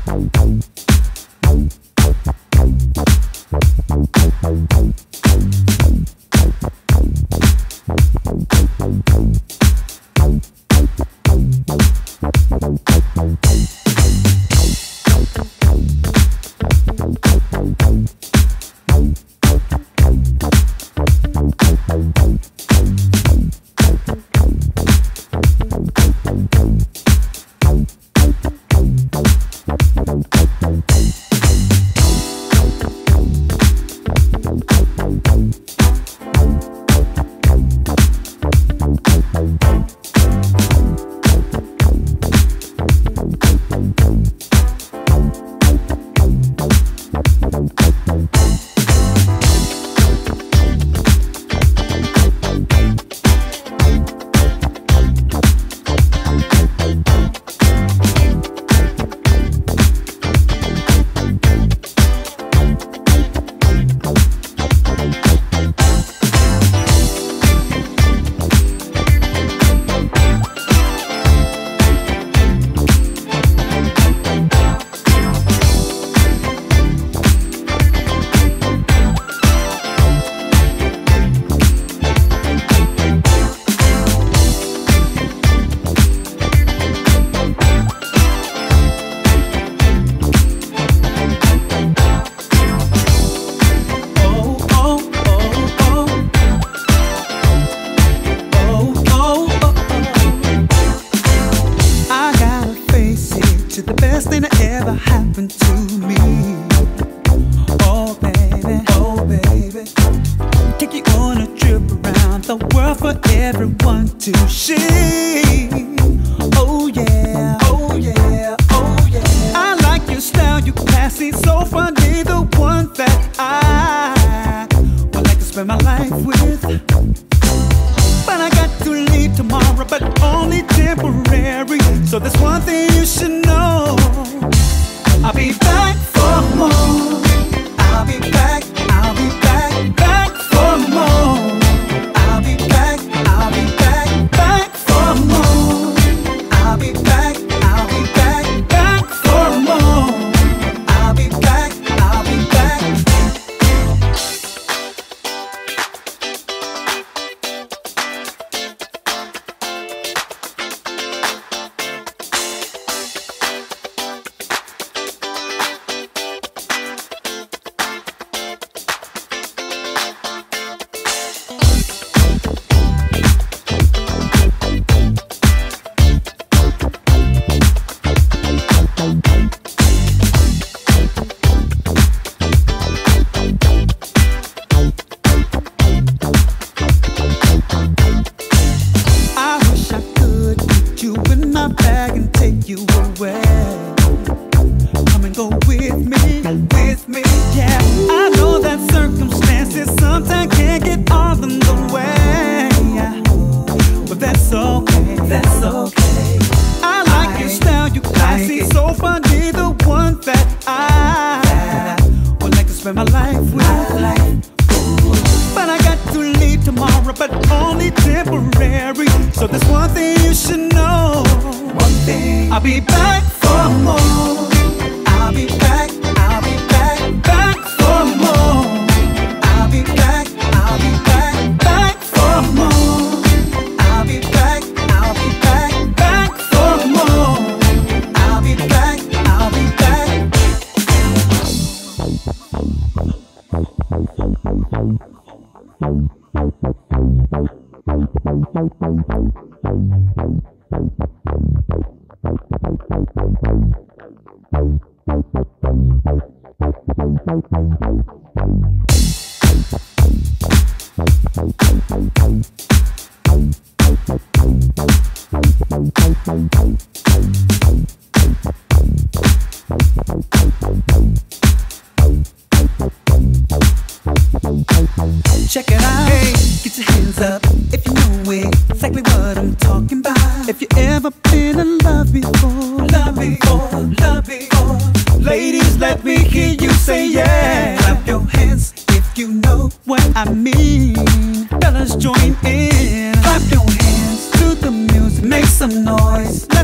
Check it out, hey, get your hands up if you know exactly what I'm talking about. If you ever been in love before, love before, love before. Ladies, let me hear you say yeah. Clap your hands if you know what I mean. Fellas, join in. Clap your hands to the music, make some noise. Let's just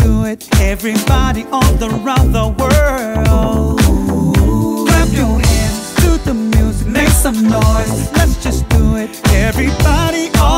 do it. Everybody all around the world. Clap your hands to the music, make some noise. Let's just do it. Everybody all